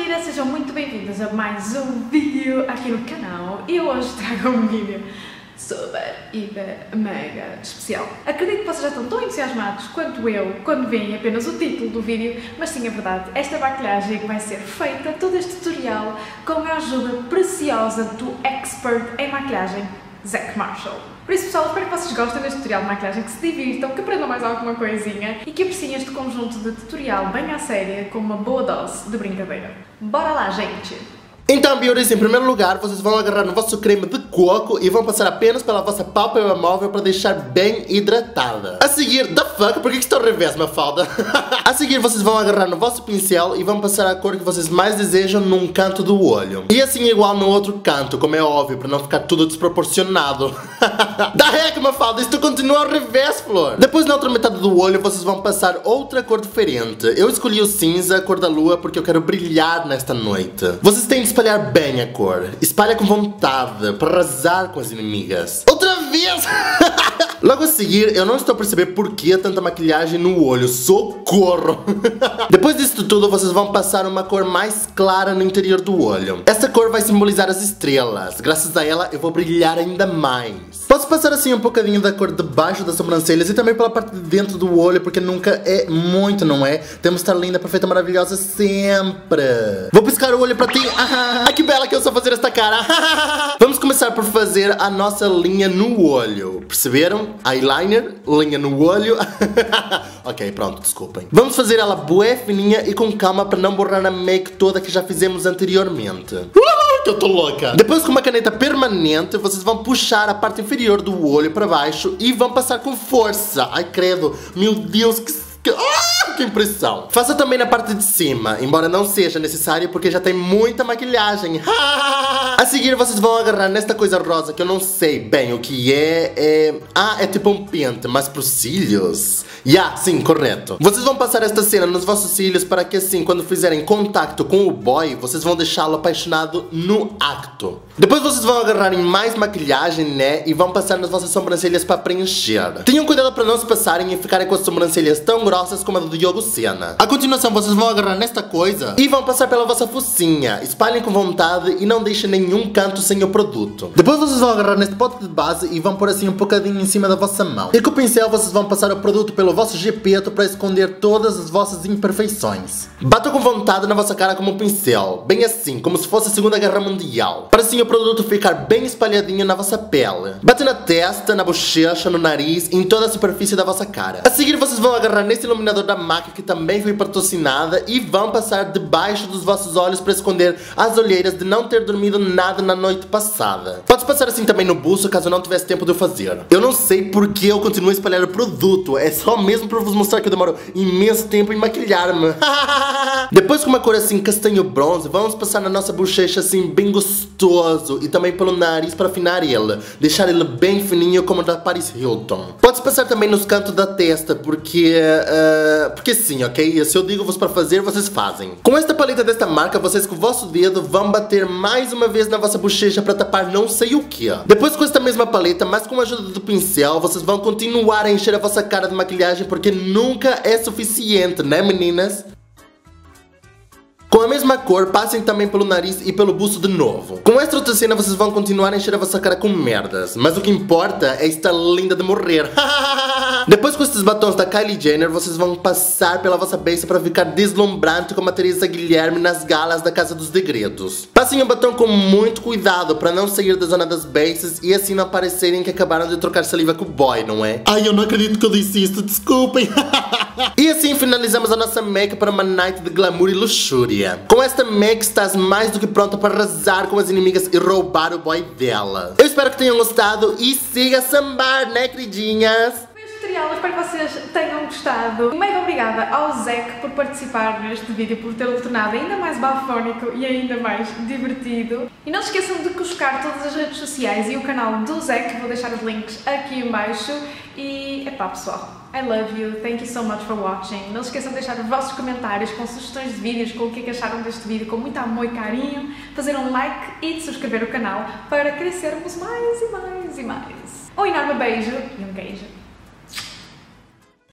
gira, sejam muito bem-vindos a mais um vídeo aqui no canal e hoje trago um vídeo super, hiper, mega especial. Acredito que vocês já estão tão entusiasmados quanto eu quando veem apenas o título do vídeo, mas sim, é verdade, esta maquilhagem vai ser feita, todo este tutorial, com a ajuda preciosa do expert em maquilhagem, Zac Marshall. Por isso, pessoal, espero que vocês gostem deste tutorial de maquilhagem, que se divirtam, que aprendam mais alguma coisinha e que apreciem este conjunto de tutorial bem à séria com uma boa dose de brincadeira. Bora lá, gente! Então, beauties, em primeiro lugar, vocês vão agarrar no vosso creme de coco e vão passar apenas pela vossa pálpebra móvel para deixar bem hidratada. A seguir, the fuck? Por que está ao revés, Mafalda? A seguir, vocês vão agarrar no vosso pincel e vão passar a cor que vocês mais desejam num canto do olho. E assim igual no outro canto, como é óbvio, para não ficar tudo desproporcionado. Da heck, Mafalda, isto continua ao revés, Flor. Depois, na outra metade do olho, vocês vão passar outra cor diferente. Eu escolhi o cinza, a cor da lua, porque eu quero brilhar nesta noite. Vocês têm de espalhar bem a cor. Espalha com vontade, para arrasar com as inimigas. Outra vez! Logo a seguir, eu não estou a perceber por que tanta maquilhagem no olho. Socorro! Depois disso tudo, vocês vão passar uma cor mais clara no interior do olho. Essa cor vai simbolizar as estrelas. Graças a ela, eu vou brilhar ainda mais. Posso passar assim um bocadinho da cor debaixo das sobrancelhas e também pela parte de dentro do olho, porque nunca é muito, não é? Temos de estar linda, perfeita, maravilhosa sempre. Vou piscar o olho pra ti. Ah, que bela que eu sou fazer esta cara. Vamos começar por fazer a nossa linha no olho. Perceberam? Eyeliner, linha no olho. Ok, pronto, desculpem. Vamos fazer ela bué fininha e com calma para não borrar a make toda que já fizemos anteriormente. Que eu tô louca. Depois, com uma caneta permanente, vocês vão puxar a parte inferior do olho para baixo e vão passar com força. Ai, credo. Meu Deus, que impressão. Faça também na parte de cima, embora não seja necessário porque já tem muita maquilhagem. A seguir, vocês vão agarrar nesta coisa rosa que eu não sei bem o que é. É tipo um pente, mas pros cílios. Sim, correto. Vocês vão passar esta cena nos vossos cílios para que assim, quando fizerem contato com o boy, vocês vão deixá-lo apaixonado no acto. Depois vocês vão agarrar em mais maquilhagem, né? E vão passar nas vossas sobrancelhas para preencher. Tenham cuidado para não se passarem e ficarem com as sobrancelhas tão grossas como a do Diogo Sena. A continuação, vocês vão agarrar nesta coisa e vão passar pela vossa focinha. Espalhem com vontade e não deixem nenhum canto sem o produto. Depois vocês vão agarrar neste pote de base e vão pôr assim um bocadinho em cima da vossa mão. E com o pincel vocês vão passar o produto pelo vosso gepeto para esconder todas as vossas imperfeições. Batam com vontade na vossa cara como um pincel, bem assim, como se fosse a Segunda Guerra Mundial, para assim o produto ficar bem espalhadinho na vossa pele. Batem na testa, na bochecha, no nariz, em toda a superfície da vossa cara. A seguir vocês vão agarrar nesse iluminador da MAC, que também foi patrocinada, e vão passar debaixo dos vossos olhos para esconder as olheiras de não ter dormido nada na noite passada. Pode passar assim também no buço, caso não tivesse tempo de eu fazer. Eu não sei porque eu continuo a espalhar o produto, é só mesmo para vos mostrar que eu demoro imenso tempo em maquilhar-me. Depois, com uma cor assim castanho bronze, vamos passar na nossa bochecha assim bem gostoso e também pelo nariz para afinar ele, deixar ele bem fininho como o da Paris Hilton. Pode passar também nos cantos da testa, porque sim, ok? Se eu digo-vos para fazer, vocês fazem. Com esta paleta desta marca, vocês com o vosso dedo vão bater mais uma vez na vossa bochecha para tapar não sei o que. Depois, com esta mesma paleta, mas com a ajuda do pincel, vocês vão continuar a encher a vossa cara de maquilhagem, porque nunca é suficiente, né, meninas? Com a mesma cor, passem também pelo nariz e pelo buço de novo. Com esta outra cena, vocês vão continuar a encher a vossa cara com merdas, mas o que importa é estar linda de morrer. Depois, com estes batons da Kylie Jenner, vocês vão passar pela vossa base para ficar deslumbrante como a Teresa Guilherme nas galas da Casa dos Degredos. Passem o batom com muito cuidado para não sair da zona das bases e assim não parecerem que acabaram de trocar saliva com o boy, não é? Ai, eu não acredito que eu disse isso, desculpem. E assim finalizamos a nossa make para uma night de glamour e luxúria. Com esta make estás mais do que pronta para arrasar com as inimigas e roubar o boy dela. Eu espero que tenham gostado e siga a sambar, né, queridinhas? Tutorial, espero que vocês tenham gostado. Mega obrigada ao Zac por participar neste vídeo, por ter-o tornado ainda mais bafónico e ainda mais divertido. E não se esqueçam de buscar todas as redes sociais e o canal do Zac, vou deixar os links aqui em baixo. E epá, pessoal, I love you, thank you so much for watching. Não se esqueçam de deixar os vossos comentários com sugestões de vídeos, com o que é que acharam deste vídeo, com muito amor e carinho, fazer um like e de subscrever o canal para crescermos mais e mais e mais. Um enorme beijo e um queijo.